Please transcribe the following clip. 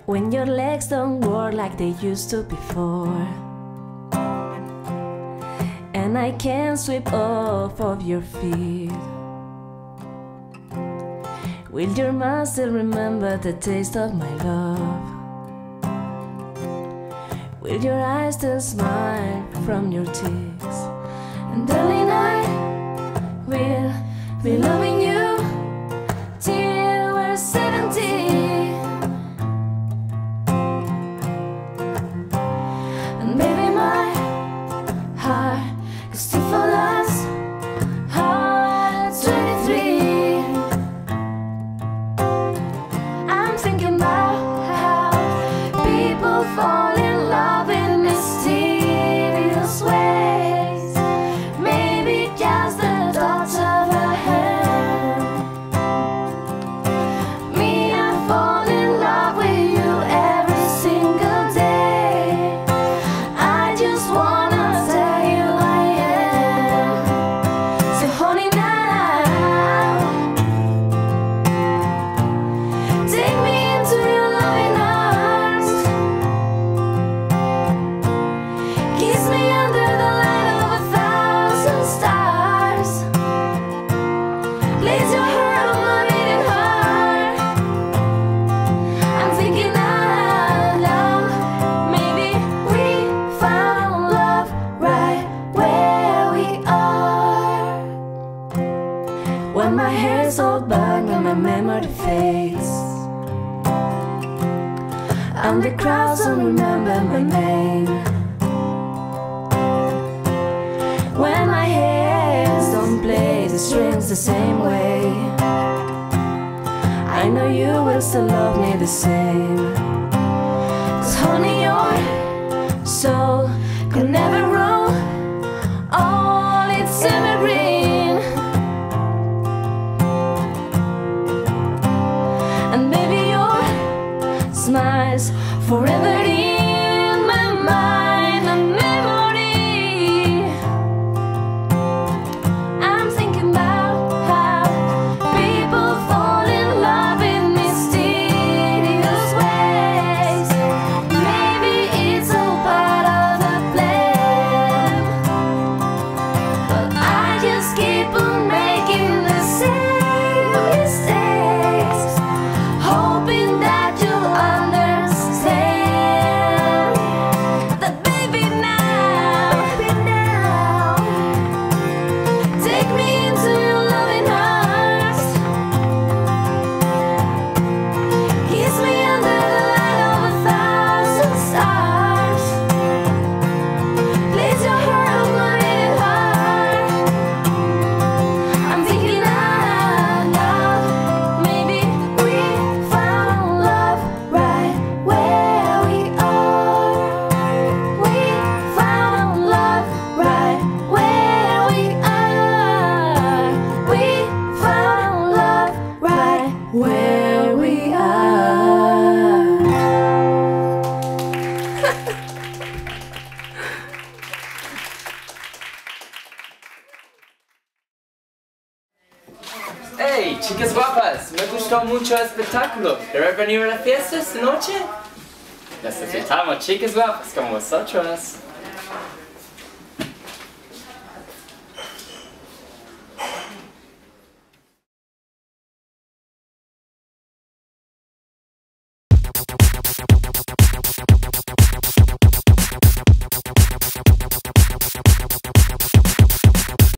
when your legs don't work like they used to before, and I can't sweep off of your feet. Will your mouth still remember the taste of my love? Will your eyes still smile from your cheeks? And darling, I will be loving you till we're 70. And baby, my heart could still fall us at 23. I'm thinking about how people fall in love in mysterious ways. Maybe just the thoughts of a hand. Me, I fall in love with you every single day. I just wanna tell you I am. So honey, now take me into your loving arms. Kiss me under the light of 1,000 stars. Place your heart on my beating heart. I'm thinking out loud. Maybe we found love right where we are. When my hair's all back and my memory fades, and the crowds don't remember my name. When my hands don't play the strings the same way, I know you will still love me the same. 'Cause honey, your soul could never grow all its evergreen. And baby, your smile's forever in my mind and memory. I'm thinking about how people fall in love in mysterious ways. Maybe it's all part of the plan, but I just keep on making the same mistakes, hoping that you'll understand. That baby, now take me into your loving arms. Kiss me under the light of 1,000 stars. Place your heart on my beating heart. I'm thinking out loud. Maybe we found love right where we are. We found love right where we are. We found love right where we are. Hey, chicas guapas, me gustó mucho el espectáculo. ¿Queréis venir a la fiesta esta noche? Necesitamos chicas guapas como vosotras.